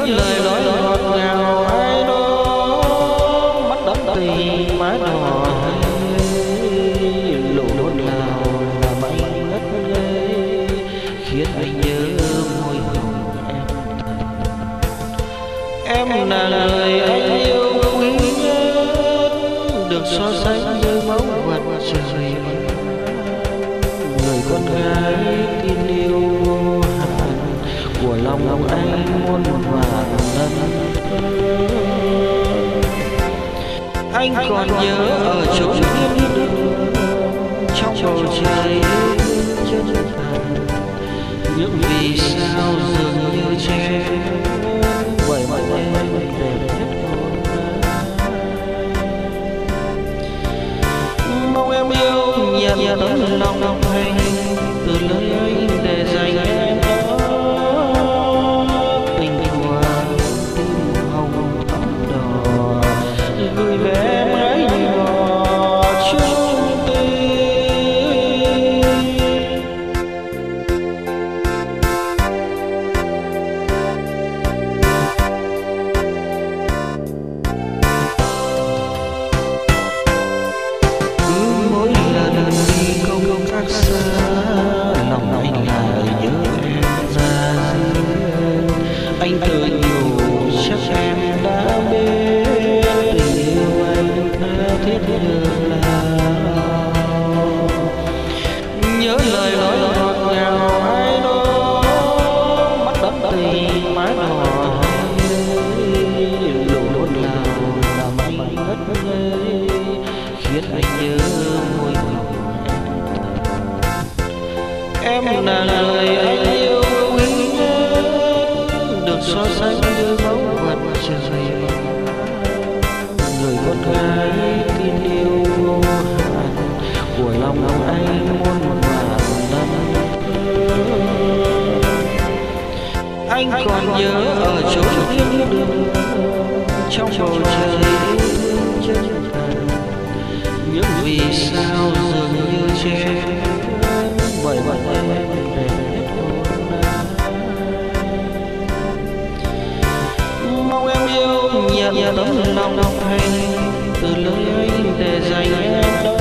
lời nói ngọt ngào ai đó, mắt đắm tình má đỏ lộ đốt nào làm anh ngất ngây, khiến anh nhớ môi hồng em là người anh yêu quý nhất, được so sánh với máu vật trời, người con gái tin yêu vô hạn của lòng anh muôn vàn lần. Anh còn nhớ ở chốn thiên đường, trong bầu trời chân thành, những vì sao dường như che vậy mà em đẹp nhất hồn anh. Mong em yêu nhận tấm lòng thành từ lời anh để dành em đó, tình của tim hồng tóc đỏ gửi về em ấy nhỏ chung tình. Cứ mỗi lần đi công tác xa, lòng anh lại nhớ em ra riêng. Anh tự nhủ chắc em đã biết tình yêu anh tha thiết được nào. Nhớ lời nói ngọt ngào ai đó, mắt đắm tình mái đỏ lộ đốt nào làm anh ngất ngây, khiến anh nhớ môi hồng em là người anh yêu quý nhất, được so sánh với báu vật trời, người con gái tin yêu vô hạn của lòng anh muôn vàn năm. Anh còn nhớ ở chốn thiên đường, trong bầu trời chân thành, những vì sao dường như che bởi bọn em đẹp nhất hồn anh. Mong em yêu nhận tấm lòng thành từ lời anh để dành em đó,